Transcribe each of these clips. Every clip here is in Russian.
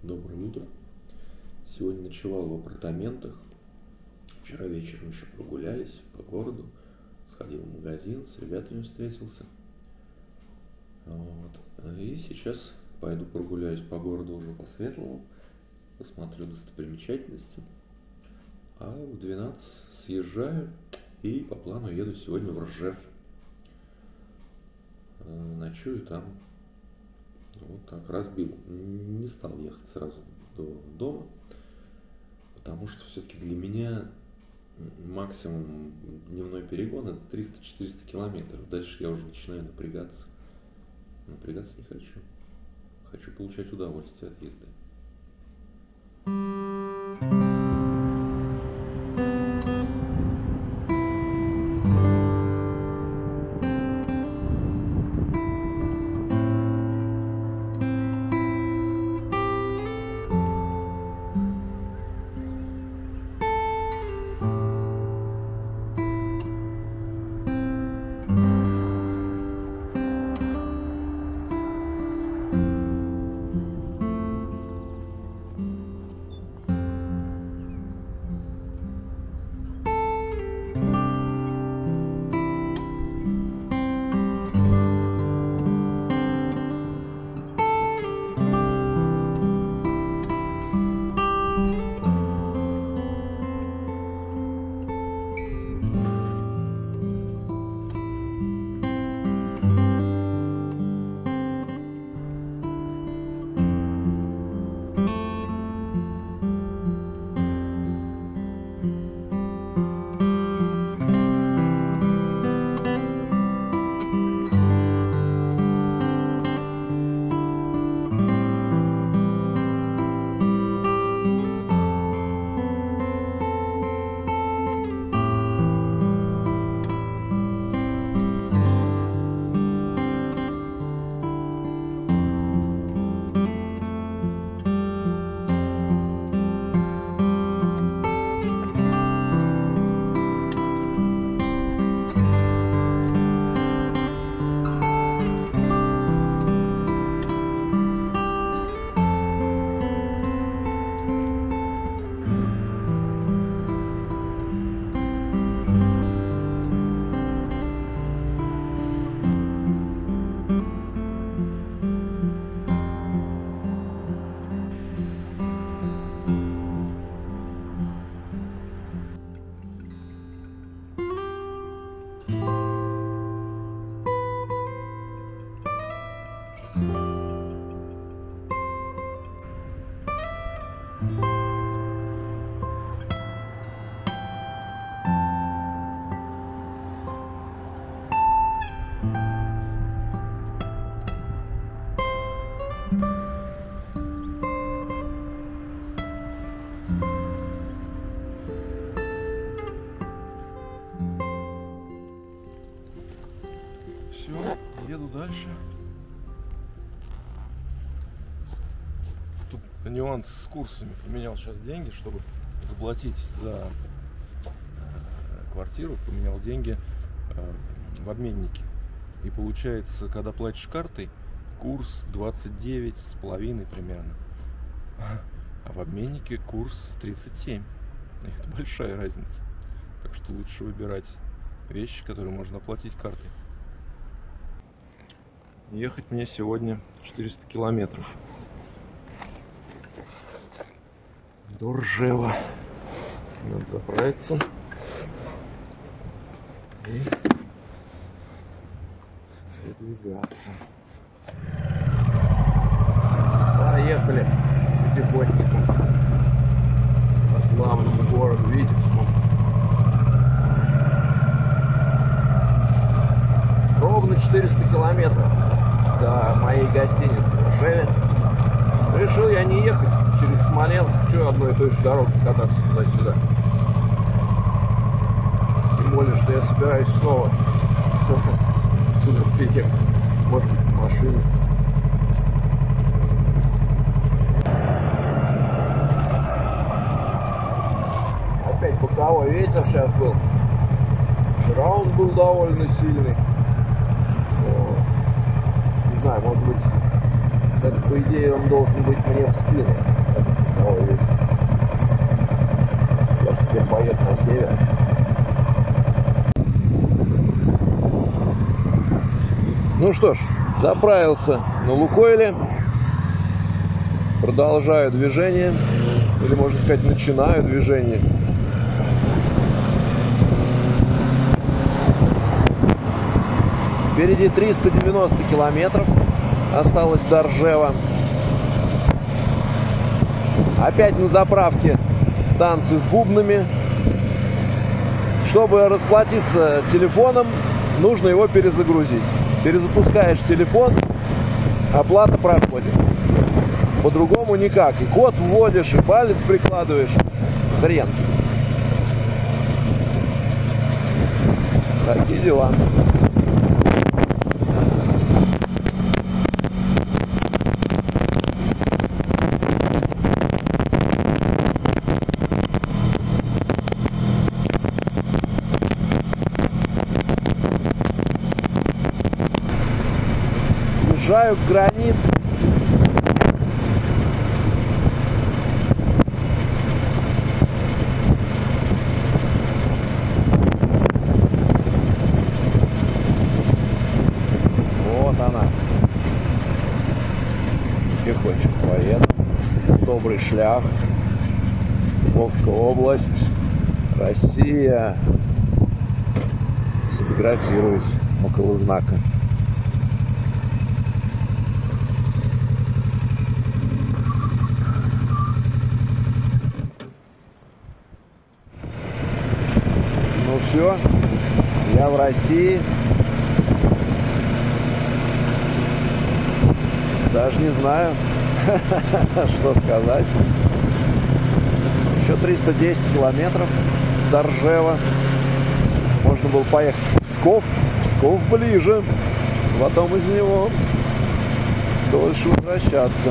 Доброе утро. Сегодня ночевал в апартаментах. Вчера вечером еще прогулялись по городу. Сходил в магазин, с ребятами встретился. И сейчас пойду прогуляюсь по городу уже по-светлому. Посмотрю достопримечательности. А в 12 съезжаю и по плану еду сегодня в Ржев. Ночую там. Вот так разбил. Не стал ехать сразу до дома, потому что все-таки для меня максимум дневной перегон это 300-400 километров. Дальше я уже начинаю напрягаться. Напрягаться не хочу. Хочу получать удовольствие от езды. Все, еду дальше. Тут нюанс с курсами. Поменял сейчас деньги, чтобы заплатить за квартиру. Поменял деньги в обменнике. И получается, когда платишь картой, курс 29,5 примерно. А в обменнике курс 37. Это большая разница. Так что лучше выбирать вещи, которые можно оплатить картой. Ехать мне сегодня 400 километров до Ржева. Надо заправиться и передвигаться. Поехали потихонечку по славному городу Витебску. Ровно 400 километров до моей гостиницы в Ржеве. Решил я не ехать через Смоленск, что одной и той же дорогой кататься туда-сюда. Тем более, что я собираюсь снова сюда приехать. Может быть, в машине. Опять боковой ветер сейчас был. Вчера он был довольно сильный. Не знаю, может быть, Это, по идее, он должен быть мне в спину. Ой, ведь. Я же теперь поеду на север. Ну что ж, заправился на Лукойле. Продолжаю движение. Или, можно сказать, начинаю движение. Впереди 390 километров. Осталось до Ржева. Опять на заправке танцы с бубнами. Чтобы расплатиться телефоном, нужно его перезагрузить. Перезапускаешь телефон, оплата проходит. По-другому никак. И код вводишь, и палец прикладываешь. Хрен. Такие дела. Въезжаю к границе. Вот она. Тихонечко поеду. Добрый шлях. Псковская область. Россия. Сфотографируюсь около знака. Ну все, я в России. Даже не знаю, что сказать. Еще 310 километров до Ржева. Можно было поехать в Псков. Псков ближе. Потом из него дольше возвращаться.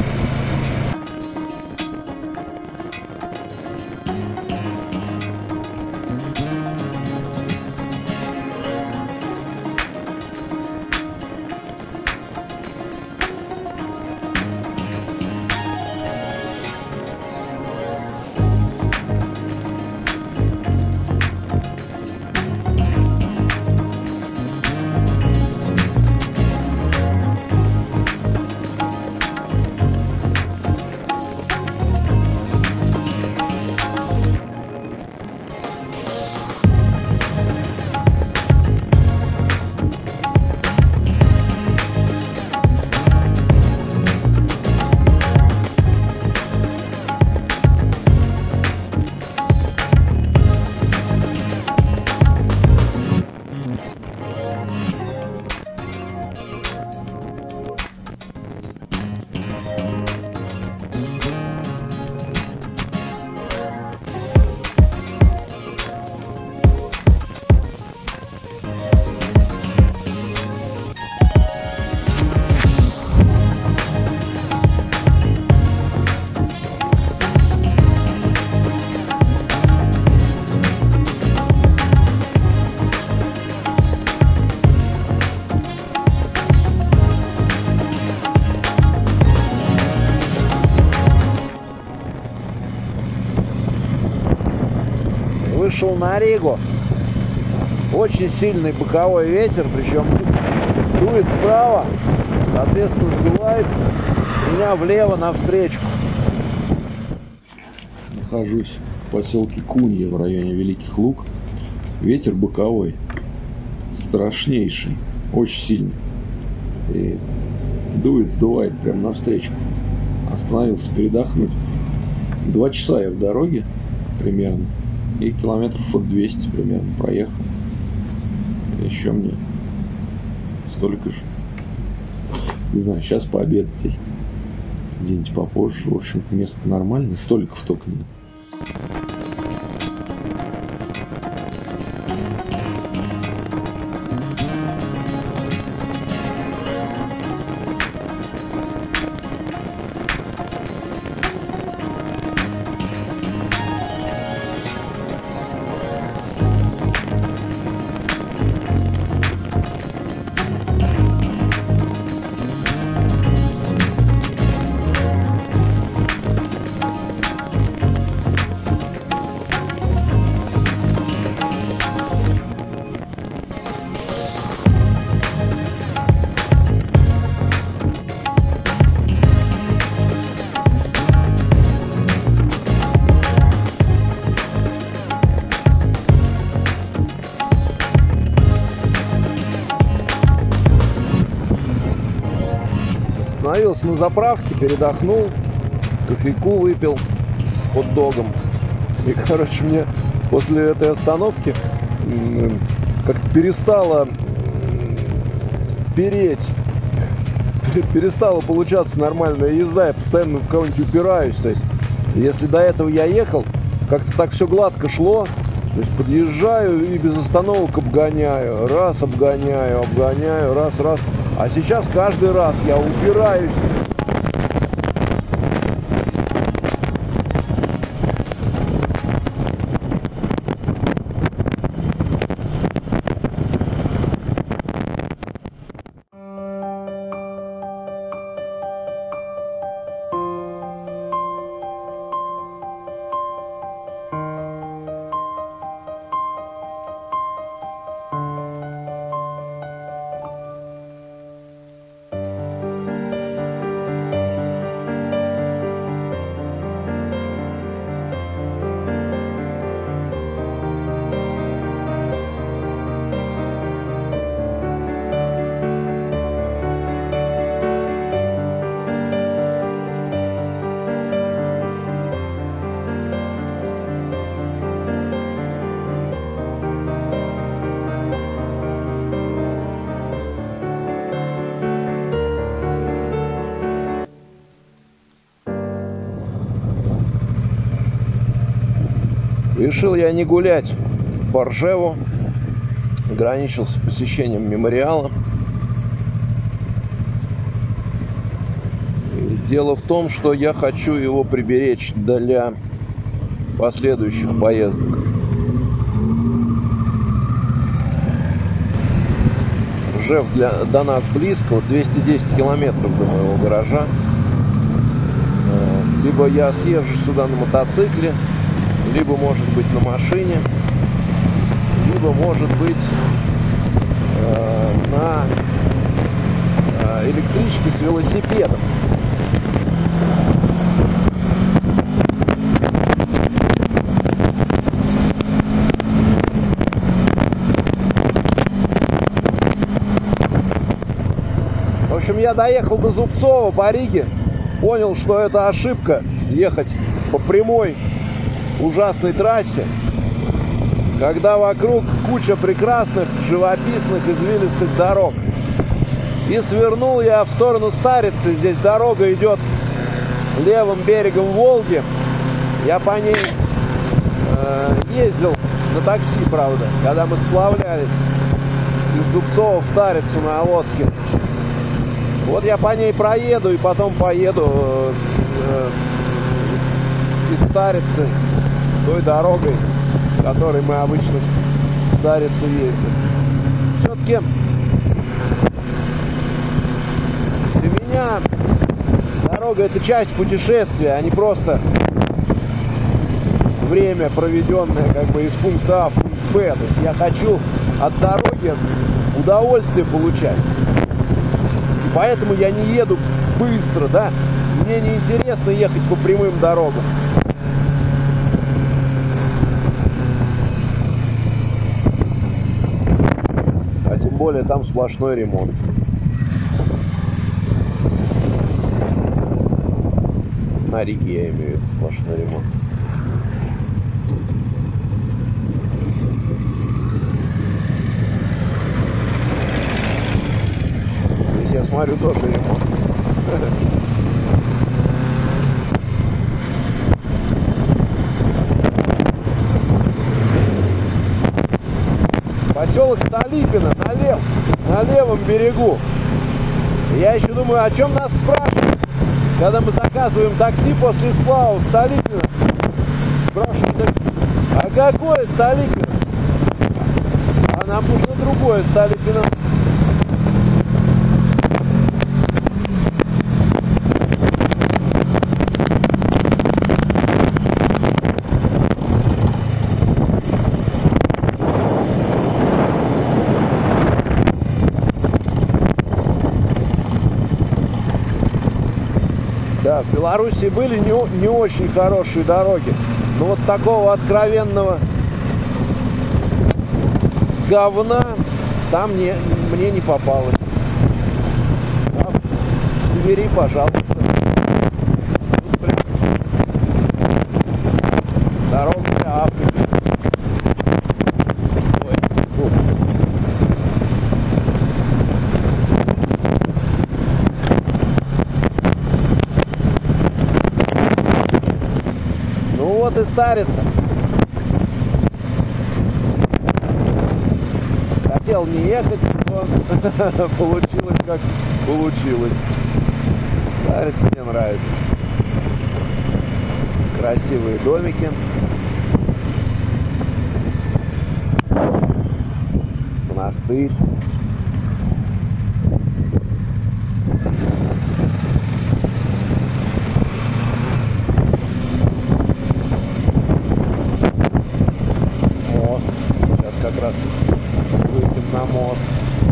Вышел на Ригу. Очень сильный боковой ветер, причем дует справа, соответственно сдувает меня влево навстречу. Нахожусь в поселке Кунья в районе Великих Луг. Ветер боковой, страшнейший, очень сильный. И дует, сдувает прямо навстречу. Остановился передохнуть. 2 часа я в дороге примерно. И километров от 200 примерно проехал. Еще мне столько же. Не знаю, сейчас пообедать где-нибудь попозже. В общем, место нормальное, столиков только нет. на заправке, передохнул, кофейку выпил с хот-догом. И, короче, мне после этой остановки как-то перестало переть. Перестала получаться нормальная езда. Я постоянно в кого-нибудь упираюсь. То есть, если до этого я ехал, как-то так все гладко шло. То есть подъезжаю и без остановок обгоняю. Раз обгоняю, раз. А сейчас каждый раз я упираюсь. Решил я не гулять по Ржеву, ограничился посещением мемориала. И дело в том, что я хочу его приберечь для последующих поездок. Ржев до нас близко, вот 210 километров до моего гаража. Либо я съезжу сюда на мотоцикле, либо, может быть, на машине, либо, может быть, на электричке с велосипедом. В общем, я доехал до Зубцова по Риге, понял, что это ошибка ехать по прямой ужасной трассе, когда вокруг куча прекрасных, живописных, извилистых дорог. И свернул я в сторону Старицы. Здесь дорога идет левым берегом Волги. Я по ней ездил на такси, правда, когда мы сплавлялись из Зубцова в Старицу на лодке. Вот я по ней проеду и потом поеду из Старицы той дорогой, которой мы обычно в Старицу ездим. Все-таки для меня дорога — это часть путешествия, а не просто время, проведенное как бы из пункта А в пункт Б. То есть я хочу от дороги удовольствие получать. И поэтому я не еду быстро, да. Мне не интересно ехать по прямым дорогам. Тем более там сплошной ремонт. На Риге я имею в виду сплошной ремонт. Здесь я смотрю тоже ремонт. Поселок Столипино на левом берегу. Я еще думаю, о чем нас спрашивают, когда мы заказываем такси после сплава в Столипино. Спрашивают, а какое Столипино? А нам нужно другое Столипино. Да, в Беларуси были не очень хорошие дороги, но вот такого откровенного говна там мне не попалось. А в Твери, пожалуйста. Тут прям дорога для Африки. Ой, фу. Ну вот и Старица. Хотел не ехать, но получилось как получилось. Старица мне нравится. Красивые домики. Монастырь. Мост. Сейчас как раз выйдем на мост.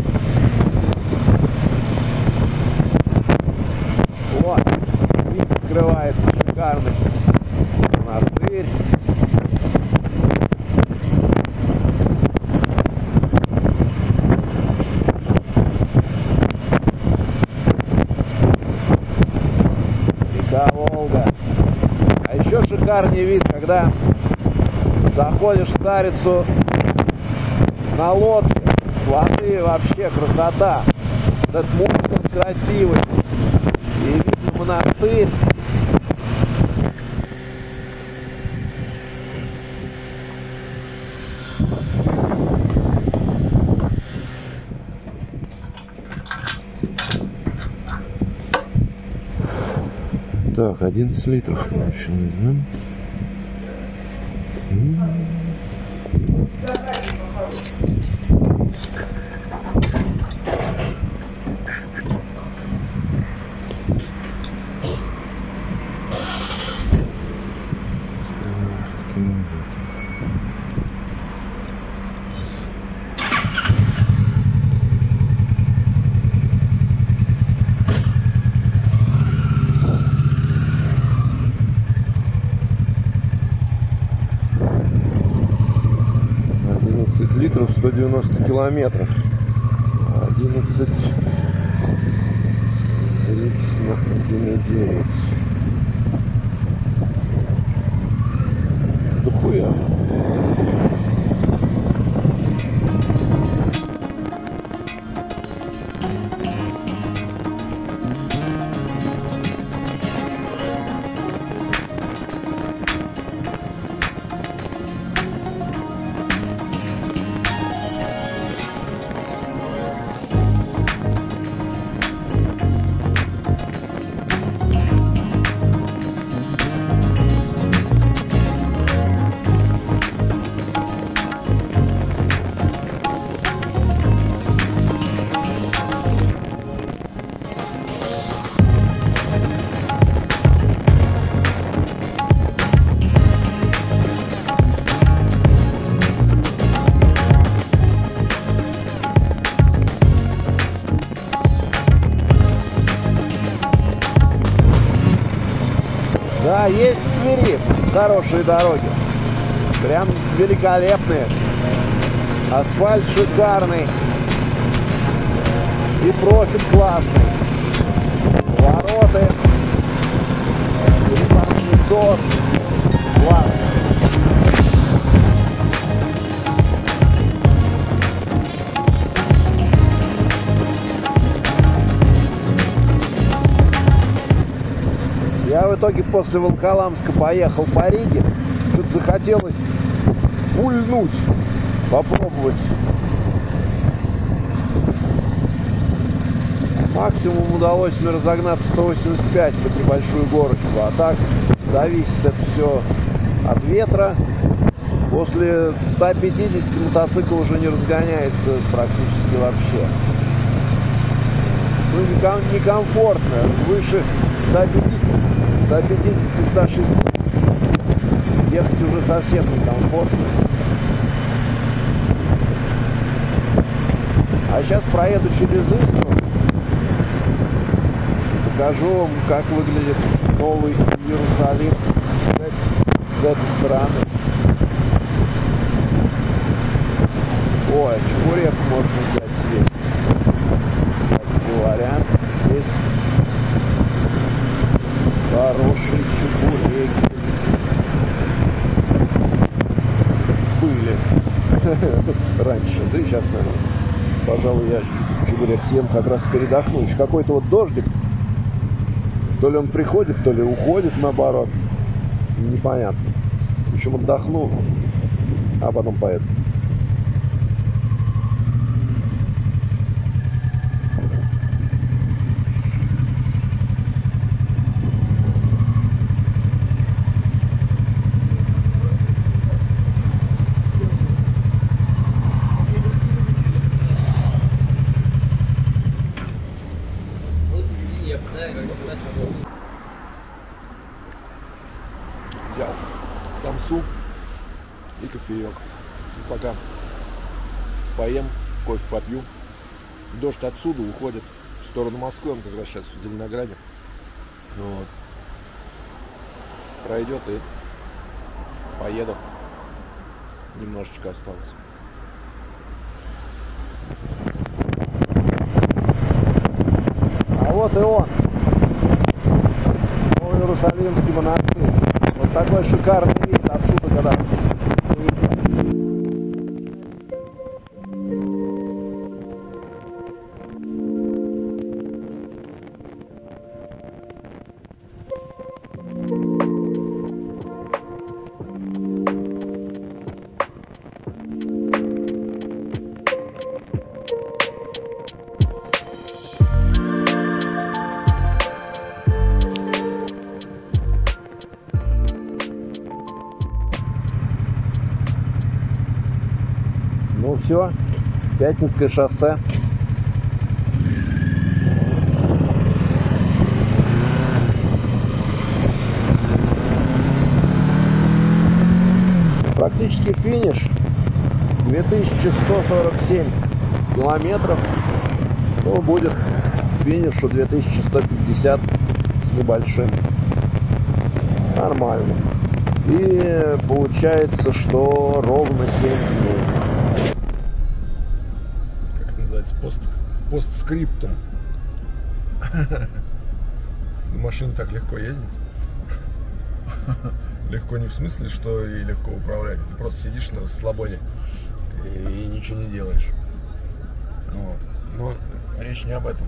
Вот, вид открывается шикарный. Монастырь. Река Волга. А еще шикарный вид, когда заходишь в Старицу на лодке. С воды вообще красота. Этот мост он красивый. И видно монастырь. Так, 11 литров еще возьмем. Литров 190 километров. 11 1,9. Дохуя. Да, есть в Твери хорошие дороги. Прям великолепные. Асфальт шикарный. И профиль классный. Вороты. Перепаркнизот. Классно. Я в итоге после Волоколамска поехал по Риге. Что-то захотелось пульнуть, попробовать. Максимум удалось мне разогнаться 185 под небольшую горочку. А так зависит это все от ветра. После 150 мотоцикл уже не разгоняется практически вообще. Ну, некомфортно. Выше 150-160 ехать уже совсем некомфортно. А сейчас проеду через Истру. Покажу вам, как выглядит новый Иерусалим с этой стороны. Ой, чебурек можно взять съесть. Кстати говоря, здесь раньше. Да и сейчас, наверное, пожалуй, я чебурек съем как раз передохну. Еще какой-то вот дождик. То ли он приходит, то ли уходит, наоборот. Непонятно. В общем, отдохну, а потом поеду. Взял самсу и кофеек. Пока поем, кофе попью. Дождь отсюда уходит в сторону Москвы, он как раз сейчас в Зеленограде. Вот. Пройдет и поеду. Немножечко осталось. А вот и он. Новый Иерусалимский монастырь. Вот такой шикарный вид отсюда, когда выезжаешь. Ну все, Пятницкое шоссе. Практически финиш. 2147 километров. Ну, будет финишу 2150 с небольшим. Нормально. И получается, что ровно 7 дней. Как это называется? Постскриптум. Машина так легко ездить. Легко не в смысле, что и легко управлять. Ты просто сидишь на расслабоне и ничего не делаешь. Вот. Но речь не об этом.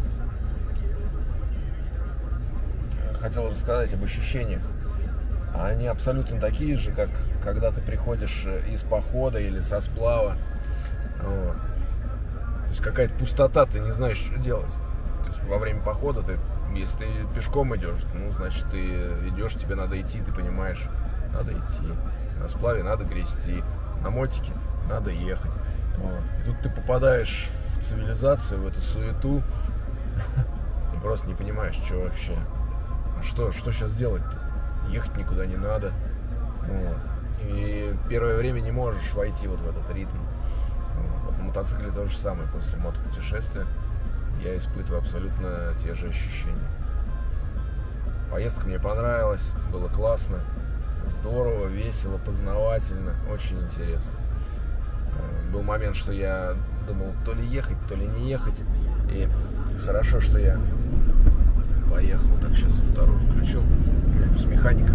Хотел рассказать об ощущениях. Они абсолютно такие же, как когда ты приходишь из похода или со сплава. Вот. То есть какая-то пустота, ты не знаешь, что делать. То есть во время похода если ты пешком идешь, ну, значит, ты идешь, тебе надо идти, ты понимаешь, надо идти. На сплаве надо грести, на мотике надо ехать. Вот. И тут ты попадаешь в цивилизацию, в эту суету, и просто не понимаешь, что вообще. Что сейчас делать-то? Ехать никуда не надо. Вот. И первое время не можешь войти вот в этот ритм. Вот на мотоцикле то же самое. После мотопутешествия я испытываю абсолютно те же ощущения. Поездка мне понравилась, было классно, здорово, весело, познавательно, очень интересно. Был момент, что я думал, то ли ехать, то ли не ехать. И хорошо, что я поехал. Так, сейчас вторую включил. С механика.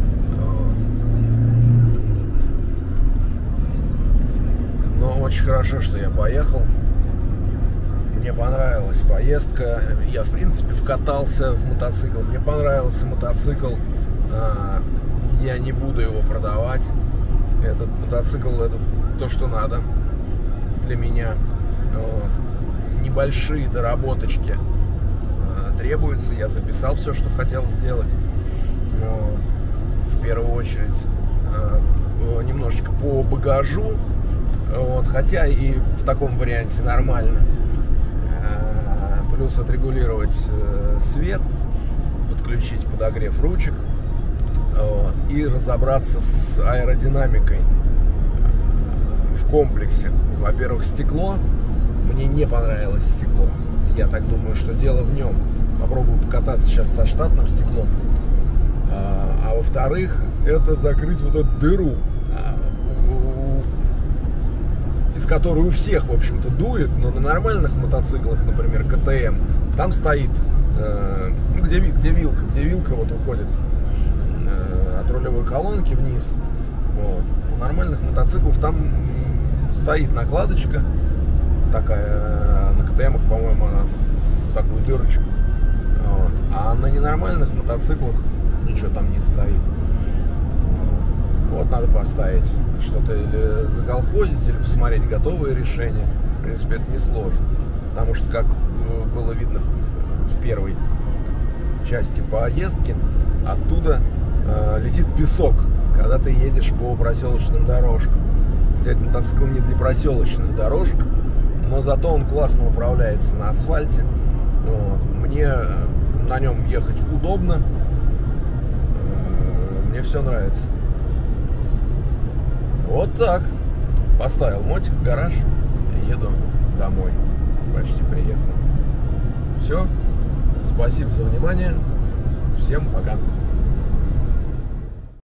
Но очень хорошо, что я поехал. Мне понравилась поездка. Я, в принципе, вкатался в мотоцикл. Мне понравился мотоцикл. Я не буду его продавать. Этот мотоцикл — это то, что надо для меня. Вот. Небольшие доработочки требуются. Я записал все, что хотел сделать. Вот. В первую очередь немножечко по багажу. Вот. Хотя и в таком варианте нормально. Плюс отрегулировать свет, подключить подогрев ручек, вот, и разобраться с аэродинамикой в комплексе. Во-первых, стекло. Мне не понравилось стекло. Я так думаю, что дело в нем. Попробую покататься сейчас со штатным стеклом. А во-вторых, это закрыть вот эту дыру, из которой у всех, в общем-то, дует, но на нормальных мотоциклах, например, КТМ, там стоит, где вилка вот уходит от рулевой колонки вниз. Вот. У нормальных мотоциклов там стоит накладочка такая, на КТМах, по-моему, она в такую дырочку. Вот. А на ненормальных мотоциклах ничего там не стоит. Вот надо поставить что-то или заколхозить, или посмотреть готовые решения. В принципе, это несложно. Потому что, как было видно в первой части поездки, оттуда летит песок, когда ты едешь по проселочным дорожкам. Хотя этот мотоцикл не для проселочных дорожек, но зато он классно управляется на асфальте. Вот. Мне на нем ехать удобно. Мне все нравится. Вот так. Поставил мотик в гараж и еду домой. Почти приехал. Все. Спасибо за внимание. Всем пока.